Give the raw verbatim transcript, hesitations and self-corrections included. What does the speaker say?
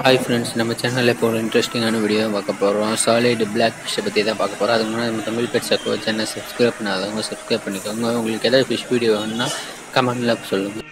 Hi friends, நம்ம சேனலில் இப்போ ஒரு இன்ட்ரெஸ்டிங்கான வீடியோ பார்க்க போகிறோம். சாலிட் பிளாக் ஃபிஷ்ஷை பற்றி தான் பார்க்க போகிறோம். அதுக்கு முன்னாடி நம்ம தமிழ் பெட்ஸ் அக்கோ சேனல் சப்ஸ்கிரைப் பண்ணாதவங்க சப்ஸ்கிரைப் பண்ணிக்கோங்க. உங்களுக்கு ஏதாவது ஃபிஷ் வீடியோ வேணும்னா கமெண்ட்டில் சொல்லுங்கள்.